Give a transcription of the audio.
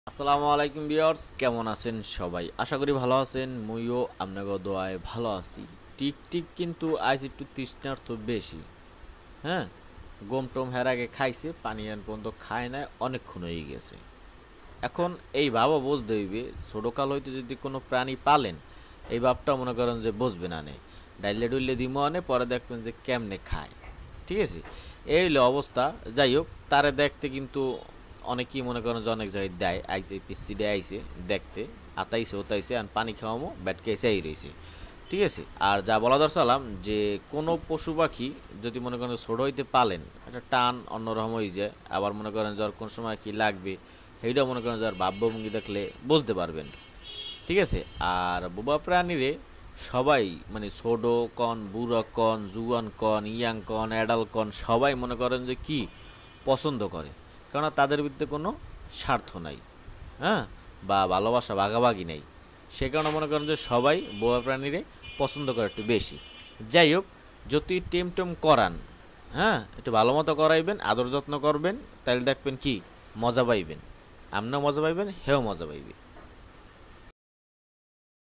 আসসালামু আলাইকুম ভিউয়ার্স, কেমন আছেন সবাই? আশা করি ভালো আছেন। মুইও আপনাকে দোয়ায় ভালো আছি। টিক কিন্তু আজ একটু তৃষ্ণার্থ বেশি। হ্যাঁ, গম টম হের আগে খাইছে, পানি আন পর্যন্ত খায় না, অনেকক্ষণ হয়ে গেছে। এখন এই ভাবও বুঝতে হইবে, ছোটকাল হইতে যদি কোনো প্রাণী পালেন, এই ভাবটা মনে করেন যে বুঝবে না নে, ডাইলে ডুইলে দিমো আনে, পরে দেখবেন যে কেমনে খায়। ঠিক আছে, এই হলো অবস্থা। যাই হোক, তারে দেখতে কিন্তু অনেকেই মনে করেন যে অনেক জায়গায় দেয়, আইসে পিসি দেয়, আইসে দেখতে আতাইছে ওতাইছে আর পানি খাওয়ামো ব্যাট খেয়েছে এই রয়েছে। ঠিক আছে, আর যা বলা দরকালাম যে কোনো পশু পাখি যদি মনে করেন ছোট হইতে পালেন, একটা টান অন্যরকম হয়ে যায়। আবার মনে করেন যে ওর কোন সময় কি লাগবে, সেইটাও মনে করেন যে আর ভাবভঙ্গি দেখলে বুঝতে পারবেন। ঠিক আছে, আর বোবা প্রাণীরে সবাই মানে ছোট কন, বুড়ো কন, জুয়ান কন, ইয়াং কন, অ্যাডাল্ট কন, সবাই মনে করেন যে কি পছন্দ করে। কেননা তাদের ভিতরে কোনো স্বার্থ নাই, হ্যাঁ, বা ভালোবাসা ভাগাভাগি নেই। সে কারণে মনে করেন যে সবাই বোবা প্রাণীরে পছন্দ করে একটু বেশি। যাই হোক, যদি টেম টেম করান, হ্যাঁ, একটু ভালো মতো করাইবেন, আদর যত্ন করবেন, তাহলে দেখবেন কি মজা পাইবেন। আপনিও মজা পাইবেন, হেও মজা পাইবে।